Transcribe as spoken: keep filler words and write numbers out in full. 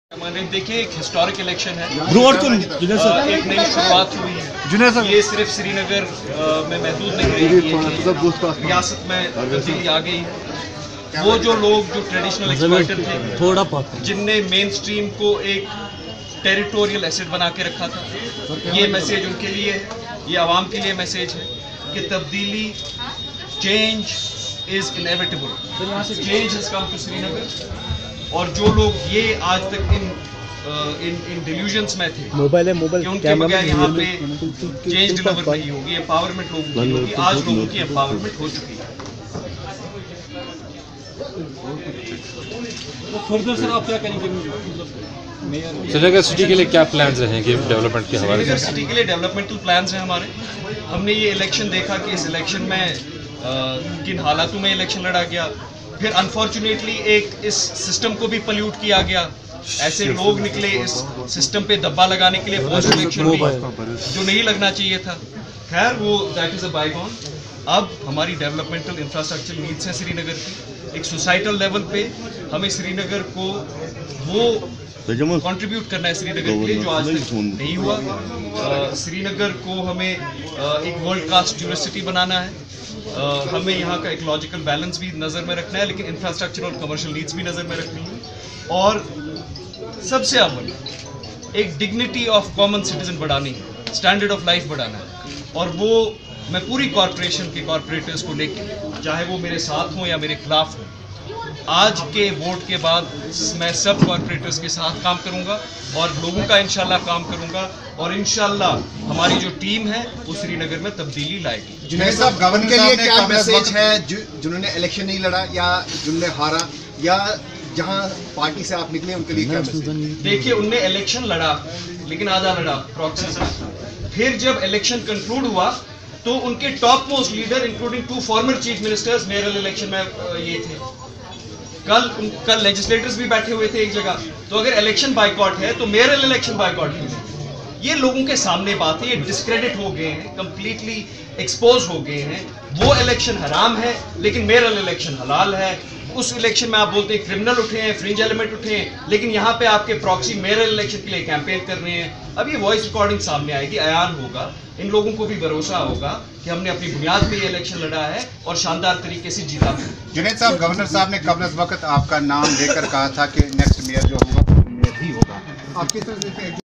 मैंने देखिए एक हिस्टोरिक इलेक्शन है, जुनैद सर एक नई शुरुआत हुई है। जुनैद सर ये सिर्फ श्रीनगर में महदूद नहीं रही है, रियासत में तब्दीली आ गई है। वो जो लोग जो ट्रेडिशनल एक्सप्लॉइटर थे, थोड़ा जिनने मेन स्ट्रीम को एक टेरिटोरियल एसेट बना के रखा था, ये मैसेज उनके लिए है, ये आवाम के लिए मैसेज है कि तब्दीली, change is inevitable, change has come to Srinagar. और जो लोग ये आज तक इन इन इन डिल्यूजन्स में थे मोबाइल है मोबाइल कि उनके बगैर यहाँ पे चेंज डिलीवर नहीं होगी, एम्पावरमेंट लोगों की होगी, आज लोगों की एम्पावरमेंट हो चुकी है। तो फर्दर सर आप क्या करेंगे? श्रीनगर सिटी के लिए क्या प्लान्स रहेंगे डेवलपमेंट के हवाले से? श्रीनगर सिटी के लिए डेवलपमेंटल प्लान्स हैं हमारे। हमने ये इलेक्शन देखा कि इस इलेक्शन में किन हालातों में इलेक्शन लड़ा गया, फिर अनफॉर्चुनेटली एक इस सिस्टम को भी पल्यूट किया गया। ऐसे लोग निकले इस सिस्टम पे दब्बा लगाने के लिए पोस्ट इलेक्शन भी, जो नहीं लगना चाहिए था। खैर वो दैट इज अ बायगॉन। अब हमारी डेवलपमेंटल इंफ्रास्ट्रक्चर नीड्स हैं श्रीनगर की। एक सोसाइटल लेवल पे हमें श्रीनगर को वो कंट्रीब्यूट करना है श्रीनगर के लिए जो आज तक नहीं हुआ। श्रीनगर को हमें एक वर्ल्ड क्लास यूनिवर्सिटी बनाना है, Uh, हमें यहाँ का इकोलॉजिकल बैलेंस भी नज़र में रखना है, लेकिन इंफ्रास्ट्रक्चर और कमर्शियल नीड्स भी नज़र में रखनी है। और सबसे अव्वल एक डिग्निटी ऑफ कॉमन सिटीजन बढ़ानी है, स्टैंडर्ड ऑफ लाइफ बढ़ाना है। और वो मैं पूरी कॉरपोरेशन के कॉरपोरेटर्स को लेके, चाहे वो मेरे साथ हों या मेरे खिलाफ हों, आज के वोट के बाद मैं सब कॉरपोरेटर्स के साथ काम करूंगा और लोगों का इंशाल्लाह काम करूंगा। और इंशाल्लाह हमारी जो टीम है वो श्रीनगर में तब्दीली लाएगी। जुनैद साहब, गवर्नर के लिए क्या मैसेज है जिन्होंने इलेक्शन नहीं लड़ा या जिन्होंने हारा, या जहां पार्टी से आप निकले उनके लिए क्या मैसेज? देखिए, उनने इलेक्शन लड़ा लेकिन आधा लड़ा प्रॉक्सी से। फिर जब इलेक्शन कंक्लूड हुआ तो उनके top most leader including two former chief ministers mayoral election में ये थे। कल कल लेजिस्लेटर्स भी बैठे हुए थे एक जगह। तो अगर इलेक्शन बायकॉट है तो मेयरल इलेक्शन बायकॉट है। ये लोगों के सामने बात है, ये डिस्क्रेडिट हो गए हैं, कंप्लीटली एक्सपोज हो गए हैं। वो इलेक्शन हराम है लेकिन मेयरल इलेक्शन हलाल है। उस इलेक्शन में आप बोलते हैं क्रिमिनल उठे हैं, फ्रिंज एलिमेंट उठे हैं, लेकिन यहाँ पे आपके प्रॉक्सी मेयरल इलेक्शन के लिए कैंपेन कर रहे हैं। अब ये वॉइस रिकॉर्डिंग सामने आएगी, अयान होगा, इन लोगों को भी भरोसा होगा कि हमने अपनी बुनियाद पे ये इलेक्शन लड़ा है और शानदार तरीके से जीता है। जुनैद साहब, गवर्नर साहब ने कब्ल वक्त आपका नाम लेकर कहा था कि नेक्स्ट मेयर जो होगा ही होगा, आप किस तरह से